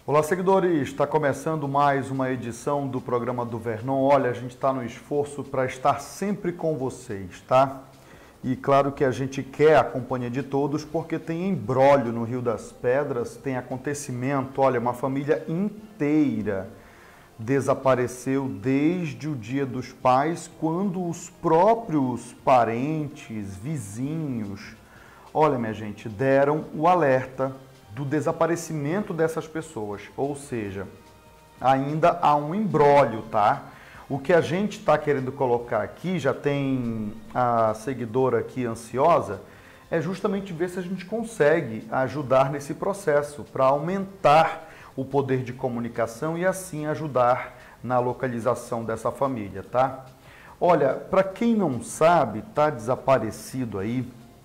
Olá, seguidores! Está começando mais uma edição do programa do Vernon. Olha, a gente está no esforço para estar sempre com vocês, tá? E claro que a gente quer a companhia de todos porque tem imbróglio no Rio das Pedras, tem acontecimento. Olha, uma família inteira desapareceu desde o Dia dos Pais, quando os próprios parentes, vizinhos, olha, minha gente, deram o alerta do desaparecimento dessas pessoas, ou seja, ainda há um imbróglio, tá? O que a gente está querendo colocar aqui, já tem a seguidora aqui ansiosa, é justamente ver se a gente consegue ajudar nesse processo, para aumentar o poder de comunicação e assim ajudar na localização dessa família, tá? Olha, para quem não sabe, tá desaparecido aí,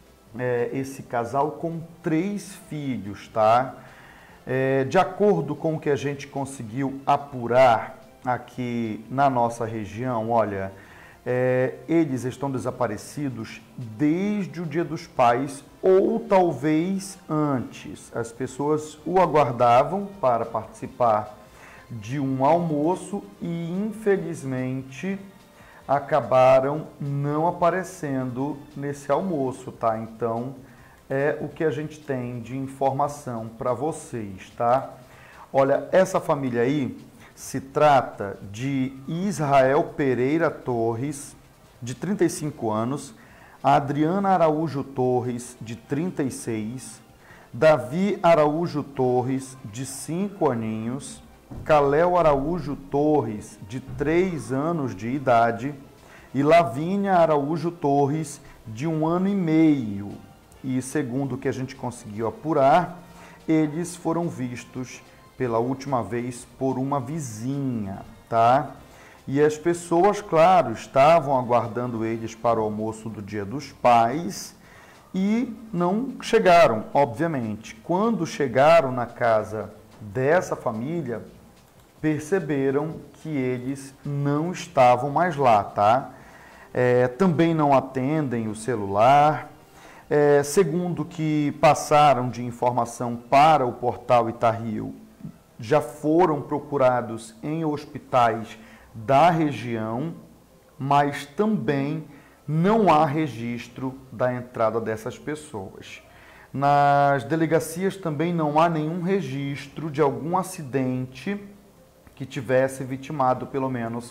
esse casal com 3 filhos, tá? De acordo com o que a gente conseguiu apurar aqui na nossa região, olha, eles estão desaparecidos desde o Dia dos Pais ou talvez antes. As pessoas o aguardavam para participar de um almoço e, infelizmente, acabaram não aparecendo nesse almoço, tá? Então, é o que a gente tem de informação para vocês, tá? Olha, essa família aí se trata de Israel Pereira Torres, de 35 anos, Adriana Araújo Torres, de 36, Davi Araújo Torres, de 5 aninhos, Caléu Araújo Torres, de 3 anos de idade, e Lavínia Araújo Torres, de 1 ano e meio. E segundo o que a gente conseguiu apurar, eles foram vistos pela última vez por uma vizinha, tá? E as pessoas, claro, estavam aguardando eles para o almoço do Dia dos Pais e não chegaram, obviamente. Quando chegaram na casa dessa família, perceberam que eles não estavam mais lá, tá? Também não atendem o celular. Segundo o que passaram de informação para o portal Itario, já foram procurados em hospitais da região, mas também não há registro da entrada dessas pessoas. Nas delegacias também não há nenhum registro de algum acidente que tivesse vitimado pelo menos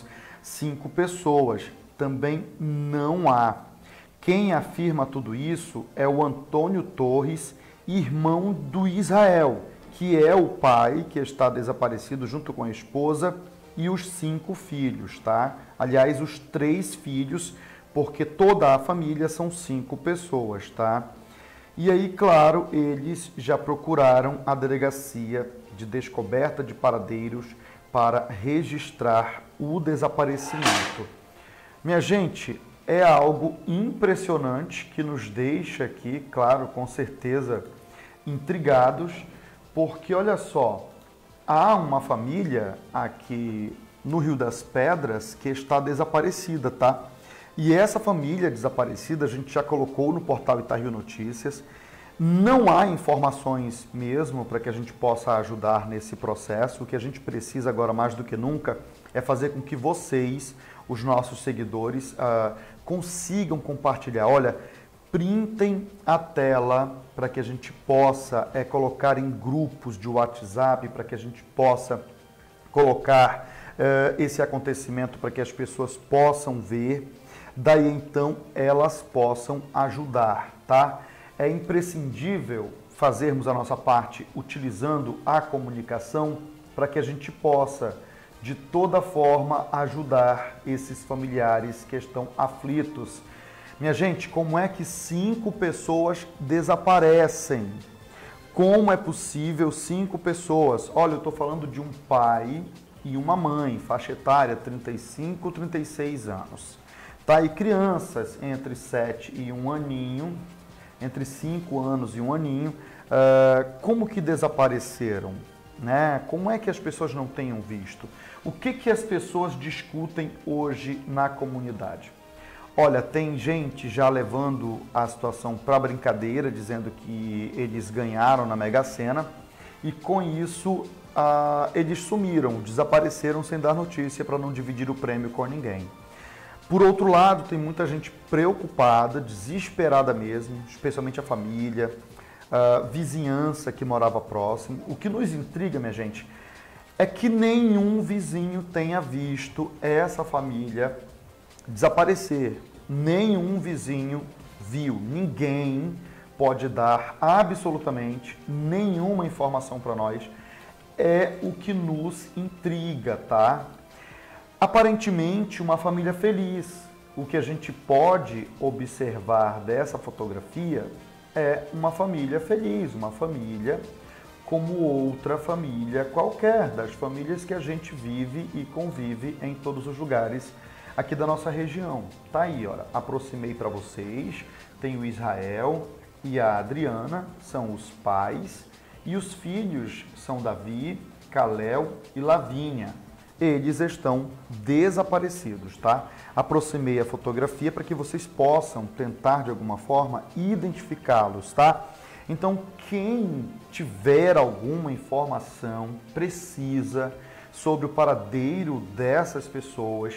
5 pessoas. Também não há. Quem afirma tudo isso é o Antônio Torres, irmão do Israel, que é o pai que está desaparecido junto com a esposa e os 5 filhos, tá? Aliás, os 3 filhos, porque toda a família são 5 pessoas, tá? E aí, claro, eles já procuraram a delegacia de descoberta de paradeiros para registrar o desaparecimento. Minha gente, é algo impressionante que nos deixa aqui, claro, com certeza, intrigados, porque olha só, há uma família aqui no Rio das Pedras que está desaparecida, tá? E essa família desaparecida a gente já colocou no portal Itario Notícias. Não há informações mesmo para que a gente possa ajudar nesse processo. O que a gente precisa agora mais do que nunca é fazer com que vocês, os nossos seguidores, consigam compartilhar. Olha, printem a tela para que a gente possa colocar em grupos de WhatsApp, para que a gente possa colocar esse acontecimento para que as pessoas possam ver. Daí então elas possam ajudar, tá? É imprescindível fazermos a nossa parte utilizando a comunicação para que a gente possa, de toda forma, ajudar esses familiares que estão aflitos. Minha gente, como é que 5 pessoas desaparecem? Como é possível 5 pessoas? Olha, eu estou falando de um pai e uma mãe, faixa etária 35, 36 anos. Tá? E crianças entre 7 e 1 aninho, entre 5 anos e 1 aninho, como que desapareceram? Né? Como é que as pessoas não tenham visto? O que as pessoas discutem hoje na comunidade? Olha, tem gente já levando a situação para brincadeira, dizendo que eles ganharam na Mega Sena, e com isso eles sumiram, desapareceram sem dar notícia para não dividir o prêmio com ninguém. Por outro lado, tem muita gente preocupada, desesperada mesmo, especialmente a família, a vizinhança que morava próximo. O que nos intriga, minha gente, é que nenhum vizinho tenha visto essa família desaparecer. Nenhum vizinho viu, ninguém pode dar absolutamente nenhuma informação para nós. É o que nos intriga, tá? Aparentemente, uma família feliz. O que a gente pode observar dessa fotografia é uma família feliz, uma família como outra família qualquer, das famílias que a gente vive e convive em todos os lugares aqui da nossa região. Tá aí, ó, aproximei para vocês, tem o Israel e a Adriana, são os pais, e os filhos são Davi, Calel e Lavínia. Eles estão desaparecidos, tá? Aproximei a fotografia para que vocês possam tentar de alguma forma identificá-los, tá? Então, quem tiver alguma informação precisa sobre o paradeiro dessas pessoas,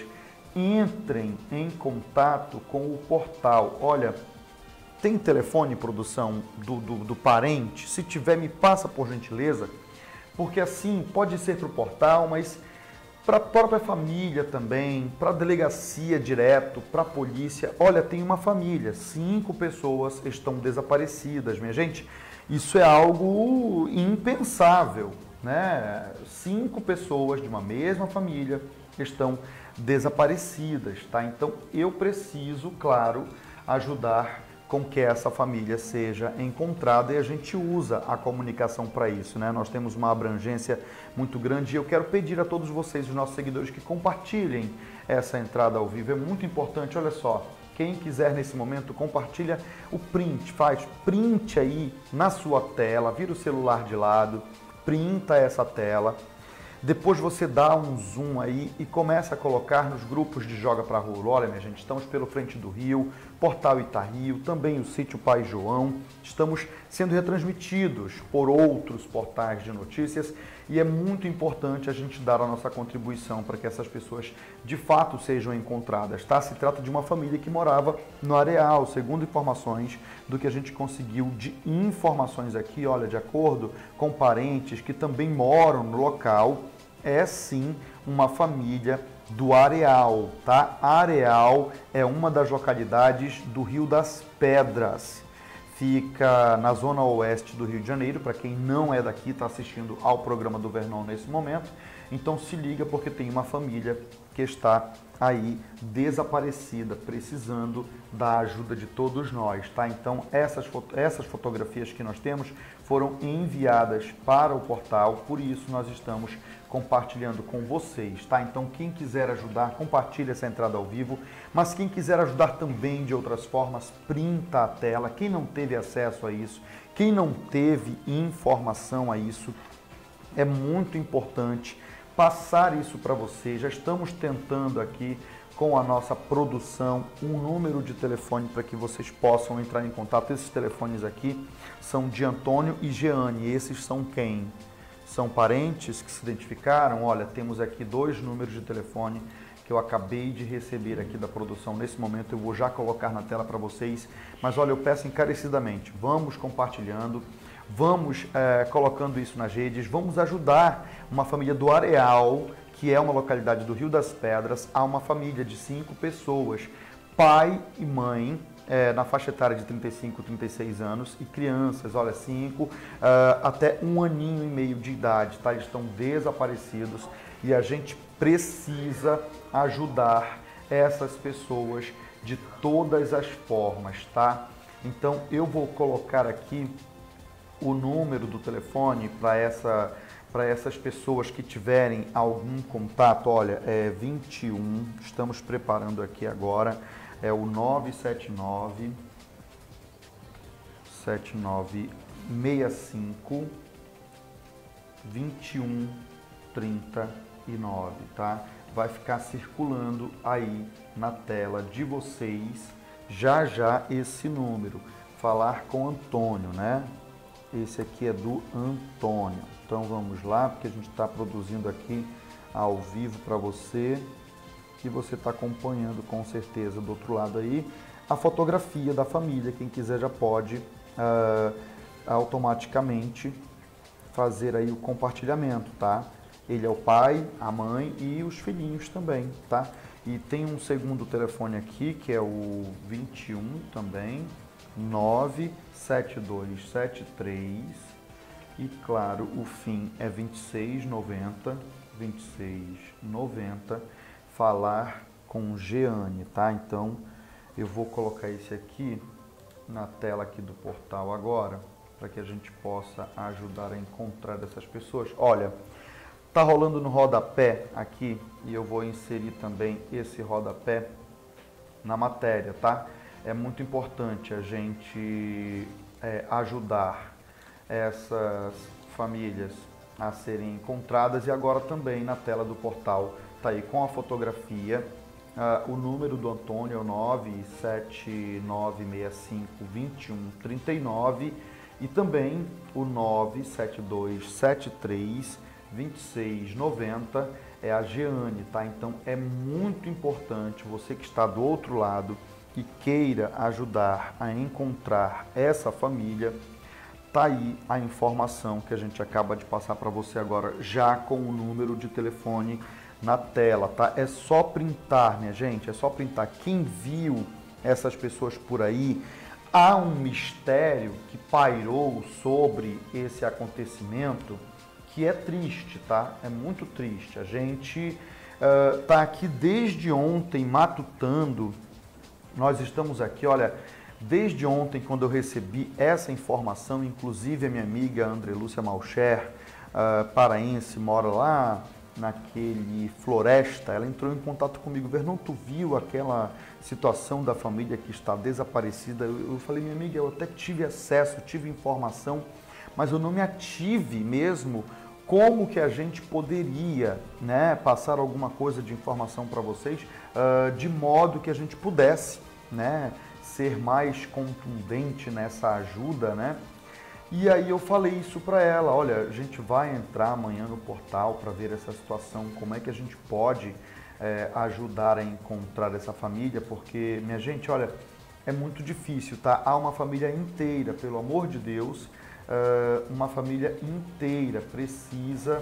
entrem em contato com o portal. Olha, tem telefone, produção, do parente? Se tiver, me passa por gentileza, porque assim pode ser para o portal, mas para a própria família também, para a delegacia direto, para a polícia. Olha, tem uma família, 5 pessoas estão desaparecidas, minha gente. Isso é algo impensável, né? 5 pessoas de uma mesma família estão desaparecidas, tá? Então eu preciso, claro, ajudar com que essa família seja encontrada e a gente usa a comunicação para isso, né? Nós temos uma abrangência muito grande e eu quero pedir a todos vocês, os nossos seguidores, que compartilhem essa entrada ao vivo. É muito importante, olha só, quem quiser nesse momento, compartilha o print, faz print aí na sua tela, vira o celular de lado, printa essa tela. Depois você dá um zoom aí e começa a colocar nos grupos de Joga Pra Rua. Olha, minha gente, estamos pelo Frente do Rio, Portal Itario, também o Sítio Pai João. Estamos sendo retransmitidos por outros portais de notícias e é muito importante a gente dar a nossa contribuição para que essas pessoas de fato sejam encontradas, tá? Se trata de uma família que morava no Areal, segundo informações do que a gente conseguiu de informações aqui, olha, de acordo com parentes que também moram no local, é sim uma família do Areal, tá? Areal é uma das localidades do Rio das Pedras. Fica na zona oeste do Rio de Janeiro, para quem não é daqui, está assistindo ao programa do Vernon nesse momento. Então se liga porque tem uma família que está aí desaparecida, precisando da ajuda de todos nós, tá? Então essas fotografias que nós temos foram enviadas para o portal, por isso nós estamos compartilhando com vocês, tá? Então quem quiser ajudar, compartilha essa entrada ao vivo, mas quem quiser ajudar também de outras formas, printa a tela. Quem não teve acesso a isso, quem não teve informação a isso, é muito importante passar isso para você. Já estamos tentando aqui com a nossa produção um número de telefone para que vocês possam entrar em contato. Esses telefones aqui são de Antônio e Jeane. Esses são quem? São parentes que se identificaram. Olha, temos aqui 2 números de telefone que eu acabei de receber aqui da produção. Nesse momento eu vou já colocar na tela para vocês. Mas olha, eu peço encarecidamente, vamos compartilhando, vamos colocando isso nas redes, vamos ajudar uma família do Areal, que é uma localidade do Rio das Pedras, a uma família de 5 pessoas, pai e mãe, na faixa etária de 35, 36 anos e crianças, olha, 5 até 1 aninho e meio de idade, tá? Eles estão desaparecidos e a gente precisa ajudar essas pessoas de todas as formas, tá? Então eu vou colocar aqui o número do telefone para essas pessoas que tiverem algum contato. Olha, é 21, estamos preparando aqui agora, é o 979 7965 2139, tá? Vai ficar circulando aí na tela de vocês já esse número. Falar com Antônio, né? Esse aqui é do Antônio. Então vamos lá, porque a gente está produzindo aqui ao vivo para você e você está acompanhando com certeza do outro lado aí a fotografia da família. Quem quiser já pode automaticamente fazer aí o compartilhamento, tá? Ele é o pai, a mãe e os filhinhos também, tá? E tem um segundo telefone aqui, que é o 21 também, 97273, e claro, o fim é 2690, 2690, falar com Jeane, tá? Então, eu vou colocar esse aqui na tela aqui do portal agora, para que a gente possa ajudar a encontrar essas pessoas. Olha, tá rolando no rodapé aqui, e eu vou inserir também esse rodapé na matéria, tá? É muito importante a gente ajudar essas famílias a serem encontradas, e agora também na tela do portal tá aí com a fotografia, o número do Antônio é o 979652139 e também o 972732690 é a Jeane, tá? Então é muito importante você que está do outro lado e queira ajudar a encontrar essa família. Tá aí a informação que a gente acaba de passar para você agora, já com o número de telefone na tela, tá? É só printar, minha gente, é só printar. Quem viu essas pessoas por aí, há um mistério que pairou sobre esse acontecimento que é triste, tá? É muito triste. A gente tá aqui desde ontem matutando. Nós estamos aqui, olha, desde ontem, quando eu recebi essa informação, inclusive a minha amiga André Lúcia Malcher, paraense, mora lá naquele Floresta, ela entrou em contato comigo. Vernon, tu viu aquela situação da família que está desaparecida? Eu falei, minha amiga, eu até tive acesso, tive informação, mas eu não me ative mesmo como que a gente poderia, né, passar alguma coisa de informação para vocês, de modo que a gente pudesse, né, ser mais contundente nessa ajuda, né? E aí eu falei isso para ela, olha, a gente vai entrar amanhã no portal para ver essa situação, como é que a gente pode ajudar a encontrar essa família, porque, minha gente, olha, é muito difícil, tá? Há uma família inteira, pelo amor de Deus, uma família inteira precisa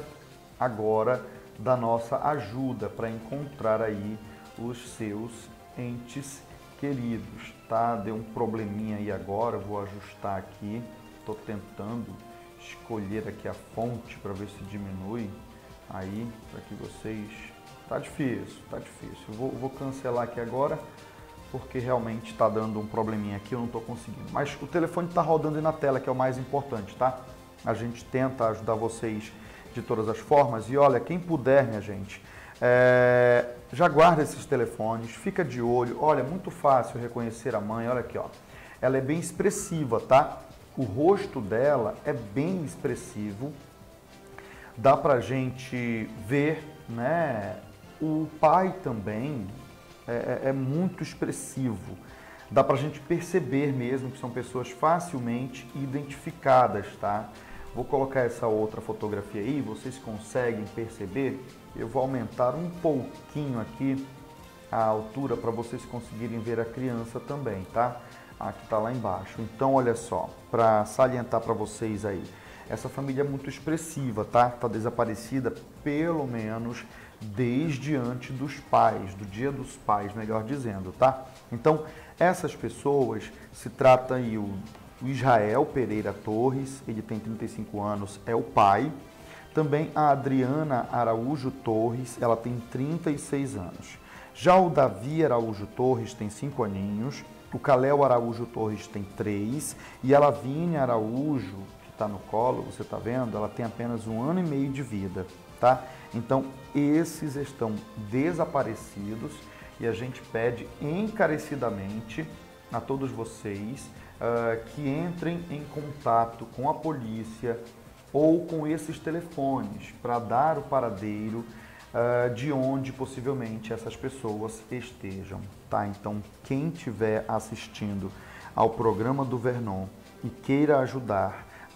agora da nossa ajuda para encontrar aí os seus entes queridos, tá? Deu um probleminha aí agora, eu vou ajustar aqui. Estou tentando escolher aqui a fonte para ver se diminui aí, para que vocês... Tá difícil, tá difícil. Eu vou cancelar aqui agora, porque realmente está dando um probleminha aqui, eu não estou conseguindo. Mas o telefone está rodando aí na tela, que é o mais importante, tá? A gente tenta ajudar vocês de todas as formas. E olha, quem puder, minha gente, já guarda esses telefones, fica de olho. Olha, é muito fácil reconhecer a mãe, olha aqui, ó. Ela é bem expressiva, tá? O rosto dela é bem expressivo, dá pra gente ver, né? O pai também é muito expressivo, dá pra gente perceber mesmo que são pessoas facilmente identificadas, tá? Vou colocar essa outra fotografia aí, vocês conseguem perceber? Eu vou aumentar um pouquinho aqui a altura para vocês conseguirem ver a criança também, tá? Aqui está lá embaixo. Então, olha só, para salientar para vocês aí, essa família é muito expressiva, tá? Está desaparecida pelo menos desde antes dos pais, do Dia dos Pais, melhor dizendo, tá? Então, essas pessoas, se trata aí o Israel Pereira Torres, ele tem 35 anos, é o pai. Também a Adriana Araújo Torres, ela tem 36 anos. Já o Davi Araújo Torres tem 5 aninhos. O Caléu Araújo Torres tem 3 e a Lavínia Araújo, que está no colo, você está vendo, ela tem apenas 1 ano e meio de vida, tá? Então, esses estão desaparecidos e a gente pede encarecidamente a todos vocês que entrem em contato com a polícia ou com esses telefones para dar o paradeiro de onde possivelmente essas pessoas estejam, tá? Então, quem estiver assistindo ao programa do Vernon e queira ajudar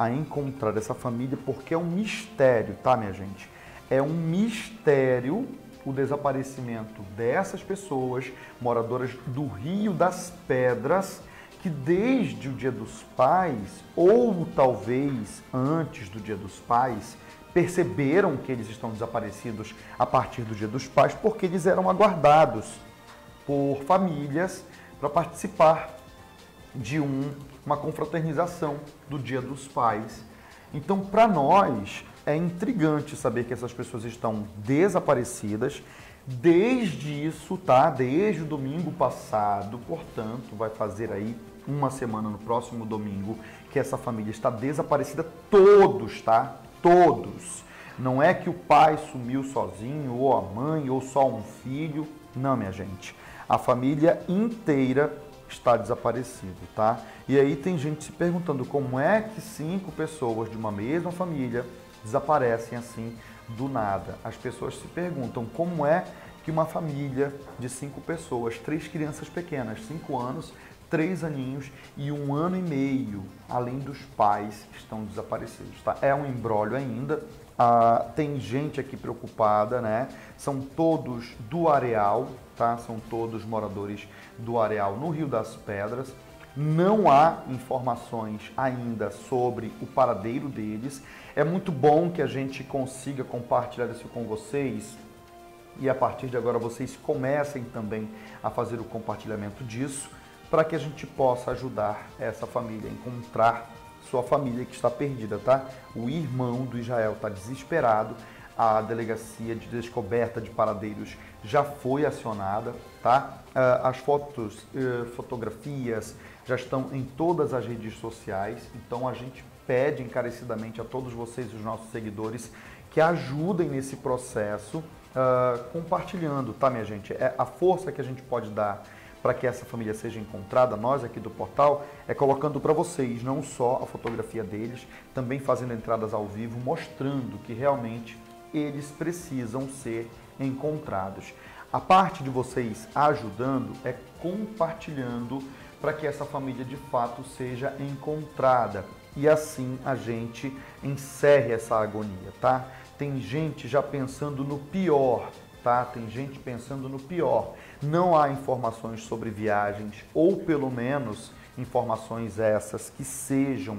a encontrar essa família, porque é um mistério, tá, minha gente? É um mistério o desaparecimento dessas pessoas, moradoras do Rio das Pedras, que desde o Dia dos Pais, ou talvez antes do Dia dos Pais, perceberam que eles estão desaparecidos a partir do Dia dos Pais, porque eles eram aguardados por famílias para participar de uma confraternização do Dia dos Pais. Então, para nós, é intrigante saber que essas pessoas estão desaparecidas desde isso, tá? Desde o domingo passado, portanto, vai fazer aí uma semana no próximo domingo que essa família está desaparecida, todos, tá? Todos. Não é que o pai sumiu sozinho, ou a mãe, ou só um filho. Não, minha gente. A família inteira está desaparecido, tá? E aí tem gente se perguntando como é que 5 pessoas de uma mesma família desaparecem assim do nada. As pessoas se perguntam como é que uma família de 5 pessoas, 3 crianças pequenas, 5 anos, 3 aninhos e 1 ano e meio, além dos pais, estão desaparecidos, tá? É um imbróglio ainda. Tem gente aqui preocupada, né? São todos do Areal, tá? São todos moradores do Areal no Rio das Pedras. Não há informações ainda sobre o paradeiro deles. É muito bom que a gente consiga compartilhar isso com vocês e a partir de agora vocês comecem também a fazer o compartilhamento disso para que a gente possa ajudar essa família a encontrar sua família que está perdida, tá? O irmão do Israel está desesperado, a delegacia de descoberta de paradeiros já foi acionada, tá? As fotografias já estão em todas as redes sociais, então a gente pede encarecidamente a todos vocês, os nossos seguidores, que ajudem nesse processo, compartilhando, tá, minha gente? É a força que a gente pode dar para que essa família seja encontrada, nós aqui do portal, é colocando para vocês não só a fotografia deles, também fazendo entradas ao vivo, mostrando que realmente eles precisam ser encontrados. A parte de vocês ajudando é compartilhando para que essa família de fato seja encontrada e assim a gente encerre essa agonia, tá? Tem gente já pensando no pior, tá? Tem gente pensando no pior. Não há informações sobre viagens, ou pelo menos informações essas que sejam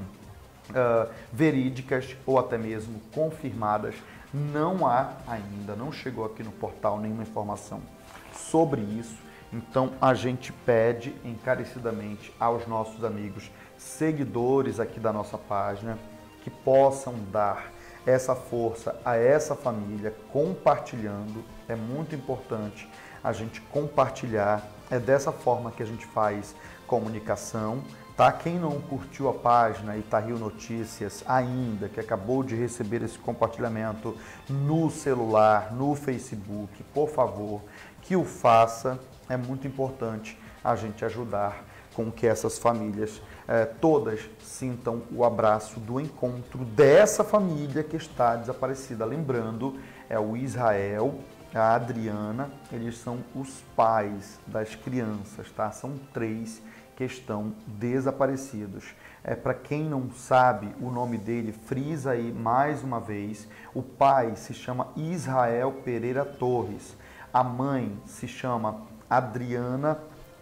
verídicas ou até mesmo confirmadas. Não há ainda, não chegou aqui no portal nenhuma informação sobre isso. Então a gente pede encarecidamente aos nossos amigos seguidores aqui da nossa página que possam dar essa força a essa família compartilhando. É muito importante a gente compartilhar, é dessa forma que a gente faz comunicação, tá? Quem não curtiu a página Ita Rio Notícias ainda, que acabou de receber esse compartilhamento no celular, no Facebook, por favor, que o faça. É muito importante a gente ajudar com que essas famílias todas sintam o abraço do encontro dessa família que está desaparecida. Lembrando, é o Israel, a Adriana, eles são os pais das crianças, tá? São 3 que estão desaparecidos. Para quem não sabe o nome dele, frisa aí mais uma vez, o pai se chama Israel Pereira Torres, a mãe se chama Adriana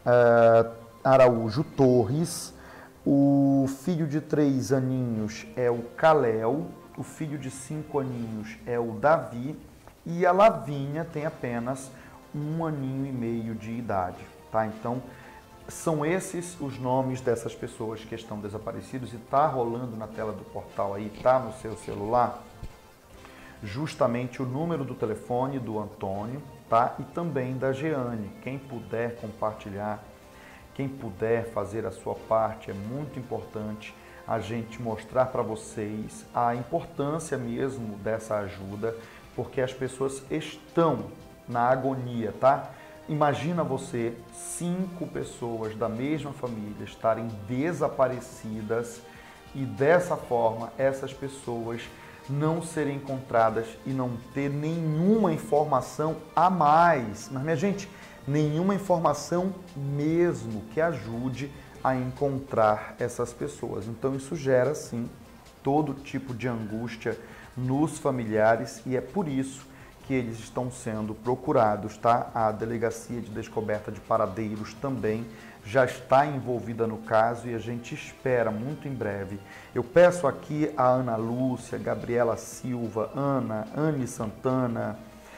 Araújo Torres, o filho de 3 aninhos é o Caléu, o filho de 5 aninhos é o Davi e a Lavínia tem apenas 1 aninho e meio de idade, tá? Então, são esses os nomes dessas pessoas que estão desaparecidos e tá rolando na tela do portal aí, tá no seu celular, justamente o número do telefone do Antônio, tá? E também da Jeane. Quem puder compartilhar, quem puder fazer a sua parte, é muito importante a gente mostrar para vocês a importância mesmo dessa ajuda, porque as pessoas estão na agonia, tá? Imagina você, 5 pessoas da mesma família estarem desaparecidas e dessa forma essas pessoas não serem encontradas e não ter nenhuma informação a mais. Mas, minha gente, nenhuma informação mesmo que ajude a encontrar essas pessoas. Então, isso gera, sim, todo tipo de angústia nos familiares e é por isso que eles estão sendo procurados, tá? A Delegacia de Descoberta de Paradeiros também já está envolvida no caso e a gente espera muito em breve. Eu peço aqui a Ana Lúcia, Gabriela Silva, Anne Santana,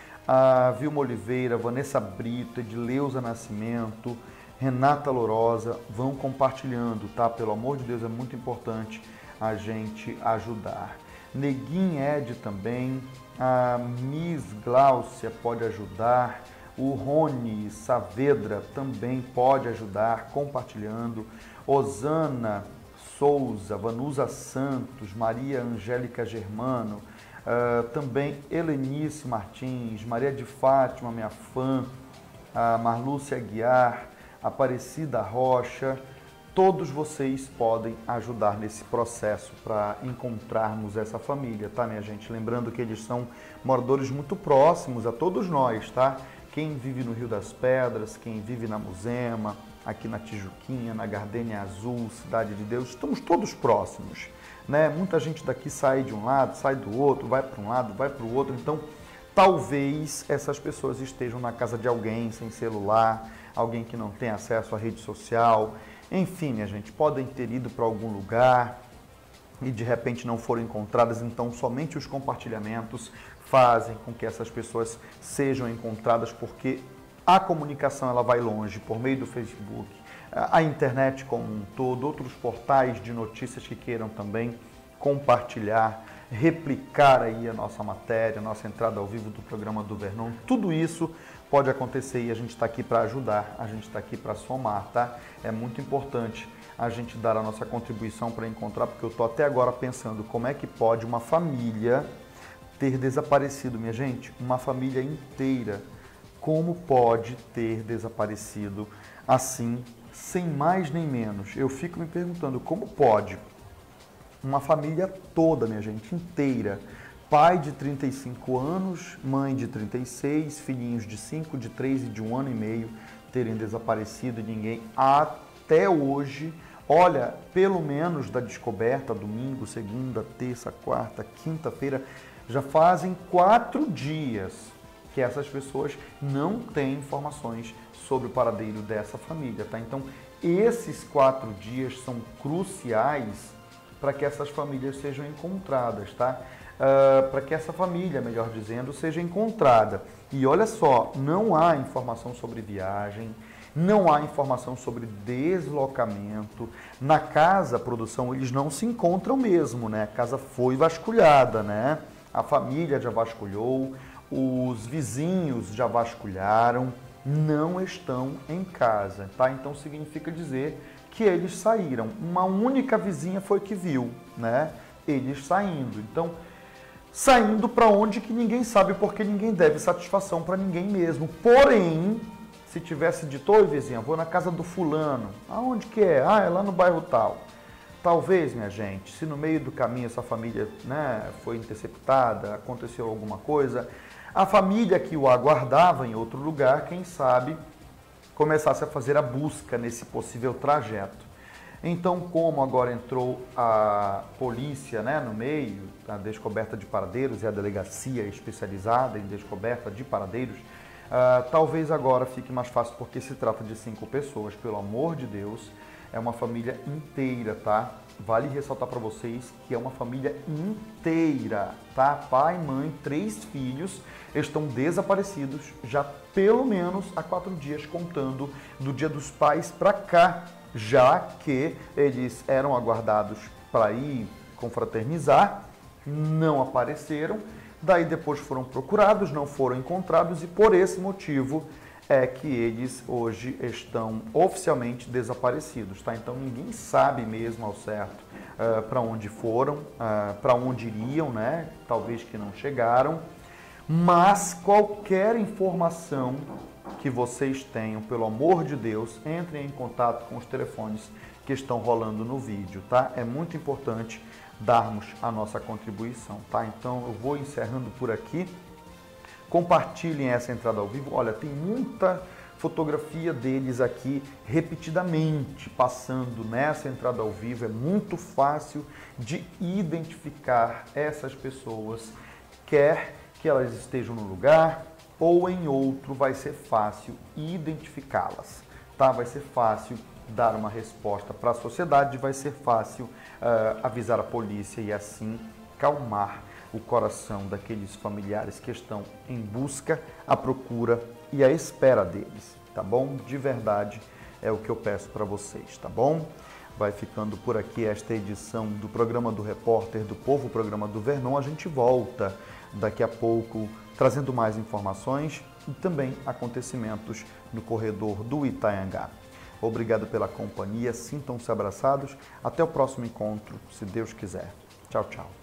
a Vilma Oliveira, Vanessa Brito, Edileuza Nascimento, Renata Lourosa, vão compartilhando, tá? Pelo amor de Deus, é muito importante a gente ajudar. Neguin Ed também, a Miss Gláucia pode ajudar, o Rony Saavedra também pode ajudar, compartilhando, Osana Souza, Vanusa Santos, Maria Angélica Germano, também Helenice Martins, Maria de Fátima, minha fã, a Marlúcia Aguiar, Aparecida Rocha, todos vocês podem ajudar nesse processo para encontrarmos essa família, tá, minha gente? Lembrando que eles são moradores muito próximos a todos nós, tá? Quem vive no Rio das Pedras, quem vive na Muzema, aqui na Tijuquinha, na Gardênia Azul, Cidade de Deus, estamos todos próximos, né? Muita gente daqui sai de um lado, sai do outro, vai para um lado, vai para o outro, então talvez essas pessoas estejam na casa de alguém sem celular, alguém que não tem acesso à rede social, enfim, minha gente, podem ter ido para algum lugar e de repente não foram encontradas, então somente os compartilhamentos fazem com que essas pessoas sejam encontradas, porque a comunicação ela vai longe por meio do Facebook, a internet como um todo, outros portais de notícias que queiram também compartilhar, replicar aí a nossa matéria, a nossa entrada ao vivo do programa do Vernon, tudo isso pode acontecer e a gente está aqui para ajudar, a gente está aqui para somar, tá? É muito importante a gente dar a nossa contribuição para encontrar, porque eu estou até agora pensando como é que pode uma família ter desaparecido, minha gente, uma família inteira, como pode ter desaparecido assim, sem mais nem menos? Eu fico me perguntando como pode uma família toda, minha gente, inteira, pai de 35 anos, mãe de 36, filhinhos de 5, de 3 e de 1 ano e meio terem desaparecido e ninguém até hoje, olha, pelo menos da descoberta, domingo, segunda, terça, quarta, quinta-feira, já fazem 4 dias que essas pessoas não têm informações sobre o paradeiro dessa família, tá? Então, esses 4 dias são cruciais para que essas famílias sejam encontradas, tá? Para que essa família, melhor dizendo, seja encontrada. E olha só, não há informação sobre viagem, não há informação sobre deslocamento. Na casa, produção, eles não se encontram mesmo, né? A casa foi vasculhada, né? A família já vasculhou, os vizinhos já vasculharam, não estão em casa, tá? Então significa dizer que eles saíram. Uma única vizinha foi que viu, né? Eles saindo. Então, saindo para onde que ninguém sabe, porque ninguém deve satisfação para ninguém mesmo. Porém, se tivesse dito, oi vizinha, vou na casa do fulano. Aonde que é? Ah, é lá no bairro tal. Talvez, minha gente, se no meio do caminho essa família, né, foi interceptada, aconteceu alguma coisa, a família que o aguardava em outro lugar, quem sabe, começasse a fazer a busca nesse possível trajeto. Então, como agora entrou a polícia, né, no meio, a descoberta de paradeiros e a delegacia especializada em descoberta de paradeiros, talvez agora fique mais fácil, porque se trata de 5 pessoas, pelo amor de Deus, é uma família inteira, tá? Vale ressaltar para vocês que é uma família inteira, tá? Pai, mãe, 3 filhos estão desaparecidos já pelo menos há 4 dias, contando do Dia dos Pais para cá, já que eles eram aguardados para ir confraternizar, não apareceram, daí depois foram procurados, não foram encontrados e por esse motivo é que eles hoje estão oficialmente desaparecidos, tá? Então ninguém sabe mesmo ao certo para onde foram, para onde iriam, né? Talvez que não chegaram, mas qualquer informação que vocês tenham, pelo amor de Deus, entrem em contato com os telefones que estão rolando no vídeo, tá? É muito importante darmos a nossa contribuição, tá? Então eu vou encerrando por aqui. Compartilhem essa entrada ao vivo. Olha, tem muita fotografia deles aqui repetidamente, passando nessa entrada ao vivo. É muito fácil de identificar essas pessoas, quer que elas estejam no lugar ou em outro, vai ser fácil identificá-las, tá? Vai ser fácil dar uma resposta para a sociedade, vai ser fácil avisar a polícia e assim calmar o coração daqueles familiares que estão em busca, à procura e à espera deles, tá bom? De verdade é o que eu peço para vocês, tá bom? Vai ficando por aqui esta edição do programa do Repórter do Povo, o programa do Vernon. A gente volta daqui a pouco trazendo mais informações e também acontecimentos no corredor do Itanhangá. Obrigado pela companhia, sintam-se abraçados. Até o próximo encontro, se Deus quiser. Tchau, tchau.